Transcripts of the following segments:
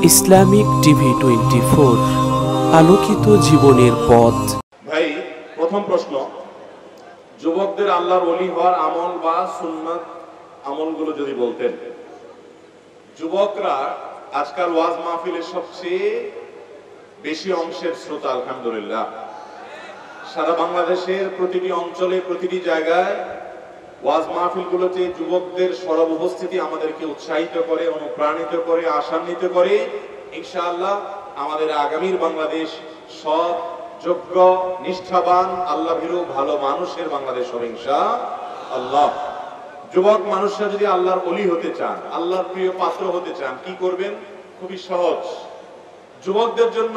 Islamic TV 24 আলোকিত জীবনের পথ। ভাই, প্রথম প্রশ্ন, যুবকদের আল্লাহর ওলি হওয়ার আমল বা সুন্নাত আমলগুলো যদি বলতেন। যুবকরা আজকাল ওয়াজ মাহফিলের সবচেয়ে বেশি অংশের শ্রোতা, আলহামদুলিল্লাহ। সারা বাংলাদেশের প্রতিটি অঞ্চলে, প্রতিটি জায়গায় ওয়াজ মাহফিলগুলোতে যুবকদের সরব উপস্থিতি আমাদেরকে উৎসাহিত করে, অনুপ্রাণিত করে, আশান্বিত করে। ইনশাআল্লাহ আমাদের আগামীর বাংলাদেশ সৎ, যোগ্য, নিষ্ঠাবান, আল্লাহ ভীরু, ভালো মানুষের বাংলাদেশ হবে ইনশাআল্লাহ। যুবক মানুষরা যদি আল্লাহর ওলি হতে চান, আল্লাহর প্রিয় পাত্র হতে চান, কি করবেন? খুবই সহজ। যুবকদের জন্য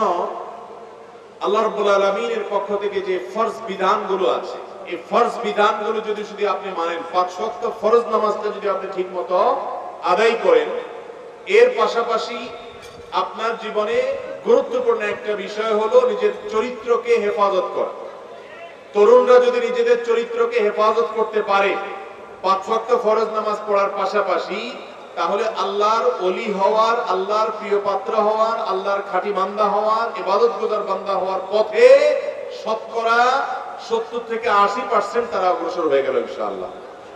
আল্লাহ রাব্বুল আলামিনের পক্ষ থেকে যে ফরজ বিধানগুলো আছে, এই ফরজ বিধানগুলো যদি শুধু আপনি মানেন, 5 ওয়াক্ত ফরজ নামাজটা যদি আপনি ঠিকমতো আদায় করেন, এর পাশাপাশি আপনার জীবনে গুরুত্বপূর্ণ একটা বিষয় হলো নিজের চরিত্রকে হেফাজত করা। তরুণরা যদি নিজেদের চরিত্রকে হেফাজত করতে পারে 5 ওয়াক্ত ফরজ নামাজ পড়ার পাশাপাশি, তাহলে আল্লাহর ওলি হওয়ার, আল্লাহর প্রিয় পাত্র হওয়ার, আল্লাহর খাঁটি বান্দা হওয়ার, ইবাদতগুজার বান্দা হওয়ার পথে শতকরা 70 থেকে 80% তারা অগ্রসর হয়ে গেল ইনশাআল্লাহ।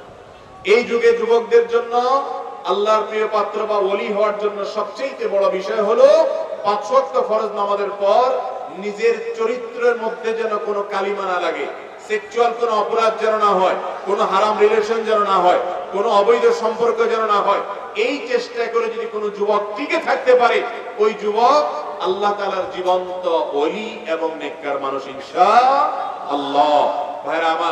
এই যুগে যুবকদের জন্য আল্লাহর প্রিয় পাত্র বা ওলি হওয়ার জন্য সবচেয়ে বড় বিষয় হলো 5 ওয়াক্ত ফরজ নামাজের পর নিজের চরিত্রের মধ্যে যেন কোনো কালিমা না লাগে, সেক্সুয়াল কোনো অপরাধ যেন না হয়, কোনো হারাম রিলেশন যেন না হয়, কোনো অবৈধ সম্পর্ক যেন না হয়। এই চেষ্টা করে যদি কোনো যুবক টিকে থাকতে পারে, ওই যুবক আল্লাহ তাআলার জীবন্ত ওলি এবং নেককার মানুষ ইনশাআল্লাহ। ভাইরা আমার,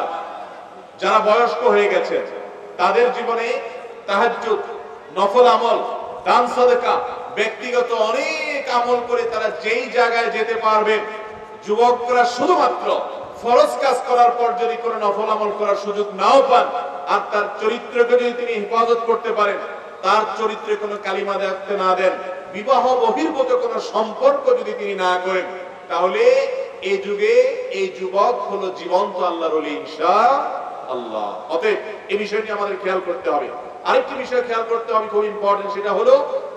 যারা বয়স্ক হয়ে গেছে তাদের জীবনে তাহাজ্জুদ, নফল আমল, দান সাদকা, ব্যক্তিগত অনেক আমল করে তারা যেই জায়গায় যেতে পারবেন। যুবকরা শুধুমাত্র ফরজ কাজ করার পর যদি কোনো নফল আমল করার সুযোগ নাও পান, আর তার চরিত্রকে যদি তিনি হেফাজত করতে পারেন, তার চরিত্রে কোনো কালিমা দেখতে না দেন, বিবাহ বহির্ভূত কোনো সম্পর্ক যদি তিনি না করেন, তাহলে এই যুগে এই যুবক হলো জীবন্ত আল্লাহর ওলি ইনশাআল্লাহ। অতএব এই বিষয়টি আমাদের খেয়াল করতে হবে। আরেকটি বিষয় খেয়াল করতে হবে, খুব ইম্পর্টেন্ট, সেটা হলো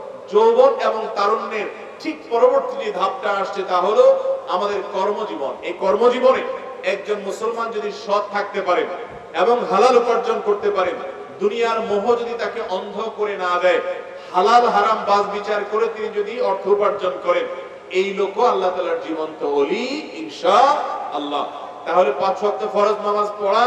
যৌবন এবং তারুণ্যের ঠিক পরবর্তী যে ধাপটা আসছে তা হলো আমাদের কর্মজীবন। এই কর্মজীবনে একজন মুসলমান যদি সৎ থাকতে পারেন এবং হালাল উপার্জন করতে পারেন, দুনিয়ার মোহ যদি তাকে অন্ধ করে না দেয়, হালাল হারাম বাজ বিচার করে তিনি যদি অর্থ উপার্জন করেন, এই লোকও আল্লাহ তাআলার জীবন্ত ওলি ইনশাআল্লাহ। তাহলে 5 ওয়াক্ত ফরজ নামাজ পড়া,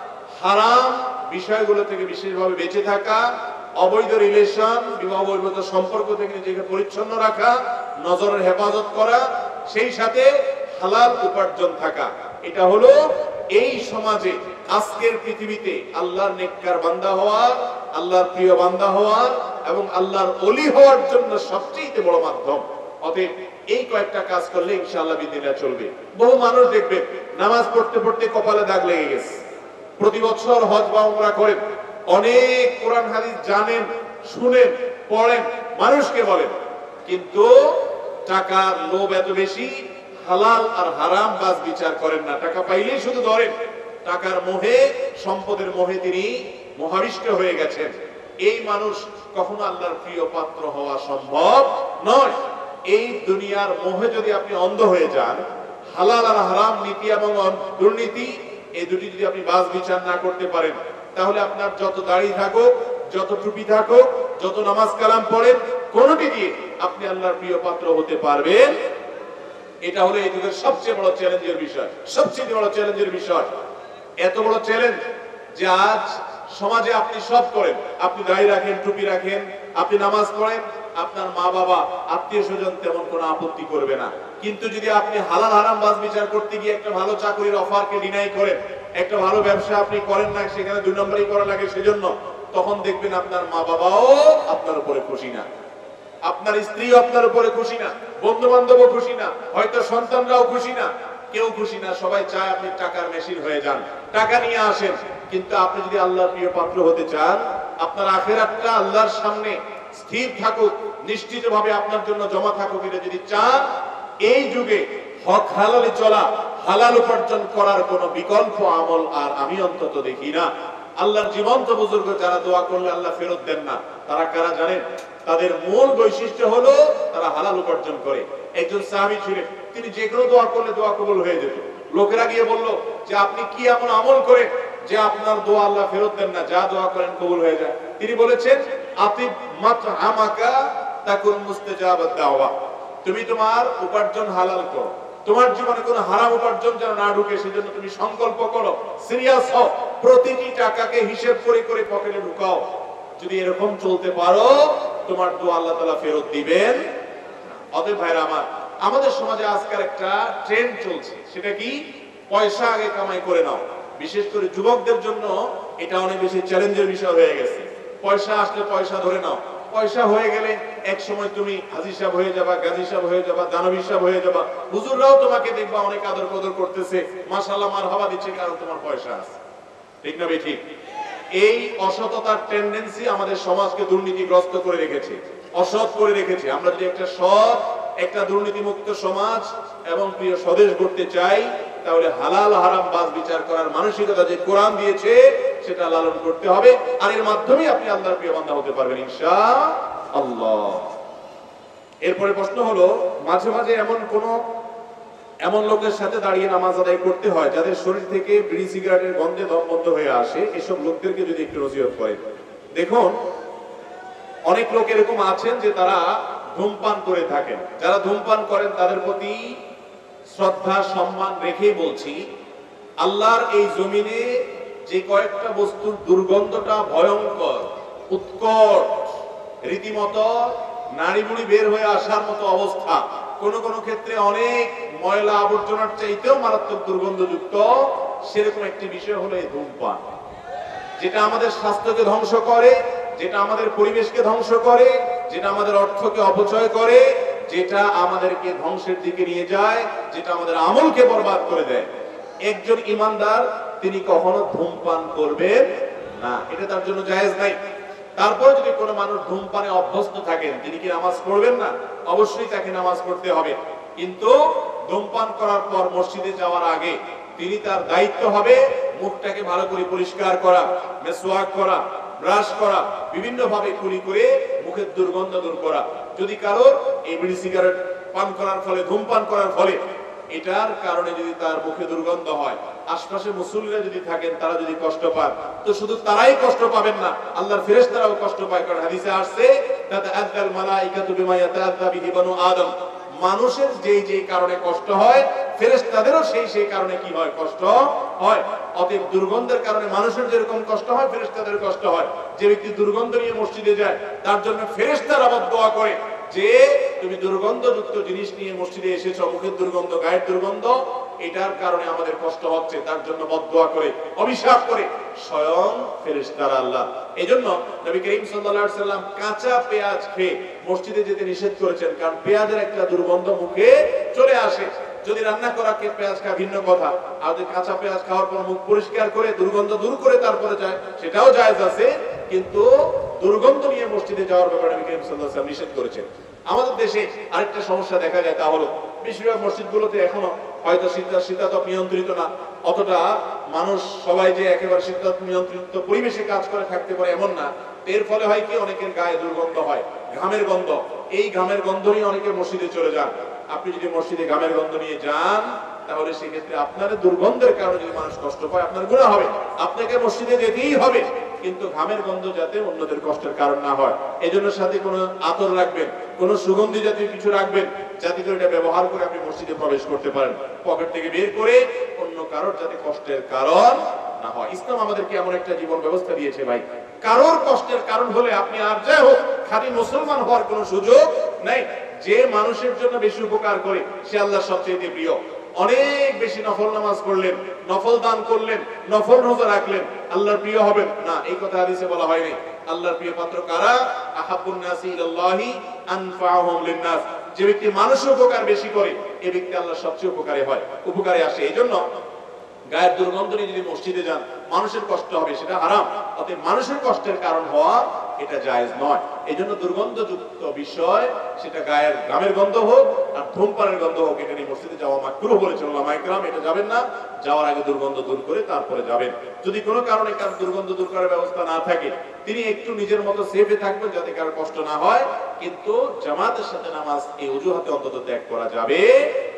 হারাম বিষয়গুলো থেকে বিশেষভাবে বেঁচে থাকা, অবৈধ রিলেশন, বিবাহ বহির্ভূত সম্পর্ক থেকে নিজেকে পরিচ্ছন্ন রাখা, নজরের হেফাজত করা, সেই সাথে হালাল উপার্জন থাকা, এটা হলো এই সমাজে, আজকের পৃথিবীতে আল্লাহর নেককার বান্দা হওয়ার, আল্লাহর প্রিয় বান্দা হওয়ার এবং আল্লাহর ওলি হওয়ার জন্য সবচেয়ে বড় মাধ্যম। অতএব এই কয়েকটা কাজ করলে ইনশাআল্লাহ বিদিনা চলবে। বহু মানুষ দেখবে নামাজ পড়তে পড়তে কপালে দাগ লেগে গেছে, প্রতি বছর হজ বা উমরা করেন, অনেক কোরআন হাদিস জানেন, শুনেন, পড়েন, মানুষকে বলেন, কিন্তু টাকার লোভ এত বেশি, হালাল আর হারাম বাজ বিচার করেন না। টাকা পাইলেই শুধু ধরেন, টাকার মোহে, সম্পদের মোহে তিনি মোহাবিষ্ট হয়ে গেছেন। এই মানুষ কখনো আল্লাহর প্রিয় পাত্র হওয়া সম্ভব নয়। এই দুনিয়ার মোহে যদি আপনি অন্ধ হয়ে যান, হালাল আর হারাম, নীতি এবং দুর্নীতি, এই দুটি যদি আপনি বাজ বিচার না করতে পারেন, তাহলে আপনার যত দাড়ি থাকুক, যত টুপি থাকুক, যত নামাজ কালাম পড়েন, কোনটি দিয়ে আপনি আল্লাহর প্রিয় পাত্র হতে পারবেন? এটা হলো এই যুগের সবচেয়ে বড় চ্যালেঞ্জের বিষয়, সবচেয়ে বড় চ্যালেঞ্জের বিষয়। এত বড় চ্যালেঞ্জ যে আজ সমাজে আপনি সব করেন, আপনি দাড়ি রাখেন, টুপি রাখেন, আপনি নামাজ পড়েন, আপনার মা বাবা, আত্মীয় স্বজন তেমন কোনো আপত্তি করবে না। কিন্তু যদি আপনি হালাল হারাম বাজ বিচার করতে গিয়ে একটা ভালো চাকরির অফারকে ডিনাই করেন, একটা ভালো ব্যবসা আপনি করেন না, সেখানে 2 নম্বরই করা লাগে সেজন্য, তখন দেখবেন আপনার মা বাবাও আপনার উপরে খুশি না, আপনার স্ত্রীও আপনার উপরে খুশি না, বন্ধু বান্ধবও খুশি না, হয়তো সন্তানরাও খুশি না, কেউ খুশি না। সবাই চায় আপনি টাকার মেশিন হয়ে যান, টাকা নিয়ে আসেন। কিন্তু আপনি যদি আল্লাহর প্রিয় পাত্র হতে চান, আপনার আখিরাতটা আল্লাহর সামনে স্থির থাকুক, নিশ্চিতভাবে আপনার জন্য জমা থাকুক, এটা যদি চান, এই যুগে হক হালালে চলা, হালাল উপার্জন করার কোনো বিকল্প আমল আর আমি অন্তত দেখি না। আল্লাহর জীবন্ত বুজুর্গ যারা দোয়া করলে আল্লাহ ফেরত দেন না, তারা কারা জানেন? তাদের মূল বৈশিষ্ট্য হলো তারা হালাল উপার্জন করে। একজন সাহাবী ছিলেন, তিনি যে কোনো দোয়া করলে দোয়া কবুল হয়ে যেত। লোকেরা গিয়ে বলল যে আপনি কি এমন আমল করেন যে আপনার দোয়া আল্লাহ ফেরত দেন না, যা দোয়া করেন কবুল হয়ে যায়? তিনি বলেছেন, আতিব মাতআমাকা তাকুন মুস্তাজাবাদ দাওয়া। তুমি তোমার উপার্জন হালাল করো, তোমার জীবনে কোনো হারাম উপার্জন যেন না ঢুকে, সেজন্য তুমি সংকল্প করো, সিরিয়াস হও, প্রতিটি টাকাকে হিসেব করে করে পকেটে ঢুকাও। যদি এরকম চলতে পারো, তোমার দোয়া আল্লাহ তাআলা ফেরত দিবেন। অতএব ভাইরা আমার, আমাদের সমাজে আজকাল একটা ট্রেন্ড চলছে, সেটা কি? পয়সা আগে কামাই করে নাও। বিশেষ করে যুবকদের জন্য এটা অনেক বেশি চ্যালেঞ্জের বিষয় হয়ে গেছে। পয়সা আসলে পয়সা ধরে নাও, পয়সা হয়ে গেলে এক সময় তুমি হাজী সাহেব হয়ে যাবা, গাজী সাহেব হয়ে যাবা, দানবী সাহেব হয়ে যাবা। হুজুররাও তোমাকে দেখবা অনেক আদর কদর করতেছে, মাশাআল্লাহ মারহাবা দিচ্ছে, কারণ তোমার পয়সা আছে। ঠিক না ঠিক? এই অসততার টেন্ডেন্সি আমাদের সমাজকে দুর্নীতিগ্রস্ত করে রেখেছে, অসৎ করে রেখেছে। আমরা যদি একটা সৎ, একটা দুর্নীতিমুক্ত সমাজ এবং প্রিয় স্বদেশ গড়তে চাই, তাহলে হালাল হারাম বাজ বিচার করার মানসিকতা যে কোরআন দিয়েছে সেটা লালন করতে হবে। আর এর মাধ্যমে আপনি আল্লাহর প্রিয় বান্দা হতে পারবেন ইনশাআল্লাহ। এরপরে প্রশ্ন হলো, মাঝে মাঝে এমন লোকের সাথে দাঁড়িয়ে নামাজ আদায় করতে হয় যাদের শরীর থেকে বিড়ি সিগারেটের গন্ধে দম বন্ধ হয়ে আসে, এসব লোকদেরকে যদি একটু নসিহত করেন। দেখুন, অনেক লোক এরকম আছেন যে তারা ধূমপান করে থাকেন। যারা ধূমপান করেন তাদের প্রতি শ্রদ্ধা সম্মান রেখেই বলছি, আল্লাহর এই জমিনে যে কয়েকটা বস্তুর দুর্গন্ধটা ভয়ঙ্কর, উৎকট, রীতিমতো নাড়ি বুড়ি বের হয়ে আসার মতো অবস্থা, কোন কোন ক্ষেত্রে অনেক ময়লা আবর্জনার চাইতেও মারাত্মক দুর্গন্ধযুক্ত, সেরকম একটি বিষয় হলো এই ধূমপান, যেটা আমাদের স্বাস্থ্যকে ধ্বংস করে, যেটা আমাদের পরিবেশকে ধ্বংস করে, যেটা আমাদের অর্থকে অপচয় করে, যেটা আমাদেরকে ধ্বংসের দিকে নিয়ে যায়, যেটা আমাদের আমলকে বরবাদ করে দেয়। একজন ইমানদার তিনি কখনো ধূমপান করবেন না, এটা তার জন্য জায়েজ নাই। তারপর যদি কোনো মানুষ ধূমপানে অভ্যস্ত থাকেন, তিনি কি নামাজ পড়বেন না? অবশ্যই তাকে নামাজ পড়তে হবে, কিন্তু ধূমপান করার পর মসজিদে যাওয়ার আগে তিনি, তার দায়িত্ব হবে মুখটাকে ভালো করে পরিষ্কার করা, মেসওয়াক করা, ব্রাশ করা, বিভিন্ন ভাবে কুলি করে মুখের দুর্গন্ধ দূর করা। যদি কারোর এই বিড়ি সিগারেট পান করার ফলে, ধূমপান করার ফলে এটার কারণে যদি তার মুখে দুর্গন্ধ হয়, আশপাশে মুসল্লিরা যদি থাকেন, তারা যদি কষ্ট পান, তো শুধু তারাই কষ্ট পাবেন না, আল্লাহর ফেরেশতারাও কষ্ট পায়। কারণ হাদিসে আসছে, তাতাআযাল মালাইকাতু বিমা ইয়াতাআযা বিহি বানু আদম, মানুষের যেই যেই কারণে কষ্ট হয়, ফেরেশতাদেরও সেই সেই কারণে কি হয়? কষ্ট হয়। অতএব দুর্গন্ধের কারণে মানুষের যেরকম কষ্ট হয়, ফেরেশতাদের কষ্ট হয়। যে ব্যক্তি দুর্গন্ধ নিয়ে মসজিদে যায়, তার জন্য ফেরেশতারা বদদোয়া করে যে তুমি দুর্গন্ধযুক্ত জিনিস নিয়ে মসজিদে এসেছো, মুখের দুর্গন্ধ, গায়ের দুর্গন্ধ, এটার কারণে আমাদের কষ্ট হচ্ছে, তার জন্য বদদোয়া করে, অভিশাপ করে স্বয়ং ফেরেশতারা আল্লাহ। এজন্য নবী করিম সাল্লাল্লাহু আলাইহি সাল্লাম কাঁচা পেঁয়াজ খেয়ে মসজিদে যেতে নিষেধ করেছেন, কারণ পেঁয়াজের একটা দুর্গন্ধ মুখে চলে আসে। যদি রান্না করা পেঁয়াজ খাওয়া ভিন্ন কথা, আর যদি কাঁচা পেঁয়াজ খাওয়ার পর মুখ পরিষ্কার করে দুর্গন্ধ দূর করে তারপরে যায়, সেটাও জায়েজ আছে। কিন্তু দুর্গন্ধ নিয়ে মসজিদে যাওয়ার ব্যাপারে নবী করিম সাল্লাল্লাহু আলাইহি ওয়াসাল্লাম নিষেধ করেছেন। আমাদের দেশে আরেকটা সমস্যা দেখা যায়, তা হলো বেশিরভাগ মসজিদগুলোতে এখনো হয়তো শীতাতপ নিয়ন্ত্রিত না, অতটা মানুষ সবাই যে একেবারে শীতাতপ নিয়ন্ত্রিত পরিবেশে কাজ করে থাকতে পারে এমন না। এর ফলে হয় কি, অনেকের গায়ে দুর্গন্ধ হয়, ঘামের গন্ধ। এই ঘামের গন্ধ নিয়ে অনেকে মসজিদে চলে যান। আপনি যদি মসজিদে ঘামের গন্ধ নিয়ে যান, তাহলে সেক্ষেত্রে আপনার দুর্গন্ধের কারণে যদি মানুষ কষ্ট পায়, আপনার গুনাহ হবে। আপনাকে মসজিদে যেতেই হবে, কিন্তু ঘামের গন্ধ যাতে অন্যদের কষ্টের কারণ না হয়, এজন্য সাথে কোনো আতর রাখবেন, কোনো সুগন্ধি জাতীয় কিছু রাখবেন, যাতে করে এটা ব্যবহার করে আপনি মসজিদে প্রবেশ করতে পারেন, পকেট থেকে বের করে, অন্য কারোর যাতে কষ্টের কারণ না হয়। ইসলাম আমাদেরকে এমন একটা জীবন ব্যবস্থা দিয়েছে ভাই, কারোর কষ্টের কারণ হলে আপনি আর যাই হোক খাঁটি মুসলমান হওয়ার কোনো সুযোগ নেই। যে মানুষের জন্য বেশি উপকার করে, সে আল্লাহর সবচেয়ে প্রিয়। অনেক বেশি নফল নামাজ পড়লেন, নফল দান করলেন, নফল রোজা রাখলেন, আল্লাহর প্রিয় হবেন না, এই কথা হাদিসে বলা হয়নি। আল্লাহর প্রিয় পাত্র কারা? আহাব্বুন নাসি ইলাল্লাহি আনফাউহুম লিন-নাস। যে ব্যক্তি মানুষের উপকার বেশি করে, এই ব্যক্তি আল্লাহর সবচেয়ে উপকারে আসে। এইজন্য গায়ের দুর্গন্ধ নিয়ে যদি মসজিদে যান, মানুষের কষ্ট হবে, সেটা হারাম। অতএব মানুষের কষ্টের কারণ হওয়া এটা জায়েজ নয়। এই জন্য দুর্গন্ধযুক্ত বিষয়, সেটা গায়ের গ্রামের গন্ধ হোক আর ধূমপানের গন্ধ হোক, এটা নিয়ে মসজিদে যাওয়া মাকরুহ বলেছেন ওলামায়ে কেরাম। এটা যাবেন না, যাওয়ার আগে দুর্গন্ধ দূর করে তারপরে যাবেন। যদি কোনো কারণে কার দুর্গন্ধ দূর করার ব্যবস্থা না থাকে, তিনি একটু নিজের মতো সেফে থাকবেন যাতে কারো কষ্ট না হয়, কিন্তু জামাতের সাথে নামাজ এই অজুহাতে অন্তত ত্যাগ করা যাবে